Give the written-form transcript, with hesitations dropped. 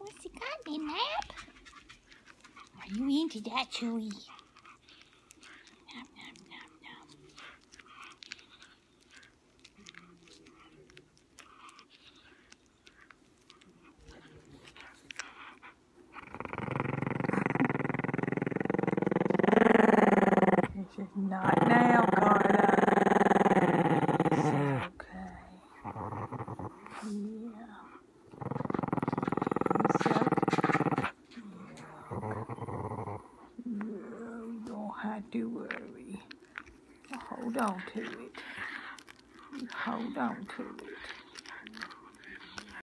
What's he got in nap? Are you into that, Chewy? Nom, nom, nom, nom. This is not now, Carla. It's okay. Yeah. It's okay. You don't have to worry. Hold on to it. Hold on to it.